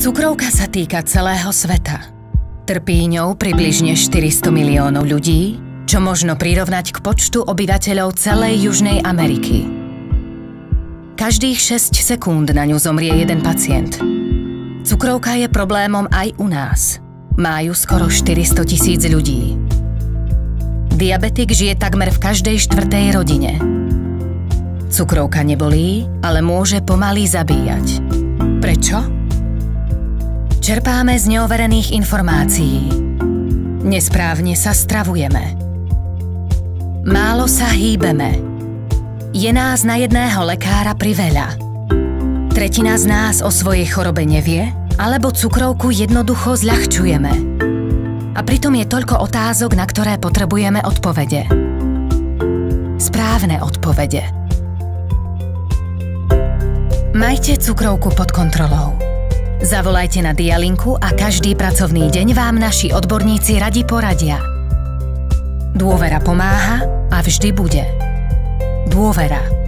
Cukrovka sa týka celého sveta. Trpí ňou približne 400 miliónov ľudí, čo možno prirovnať k počtu obyvateľov celej Južnej Ameriky. Každých 6 sekúnd na ňu zomrie jeden pacient. Cukrovka je problémom aj u nás. Má ju skoro 400 000 ľudí. Diabetik žije takmer v každej 4. rodine. Cukrovka nebolí, ale môže pomaly zabíjať. Prečo? Čerpáme z neoverených informácií. Nesprávne sa stravujeme. Málo sa hýbeme. Je nás na jedného lekára priveľa. Tretina z nás o svojej chorobe nevie, alebo cukrovku jednoducho zľahčujeme. A pritom je toľko otázok, na ktoré potrebujeme odpovede. Správne odpovede. Majte cukrovku pod kontrolou. Zavolajte na Dialinku a každý pracovný deň vám naši odborníci radi poradia. Dôvera pomáha a vždy bude. Dôvera.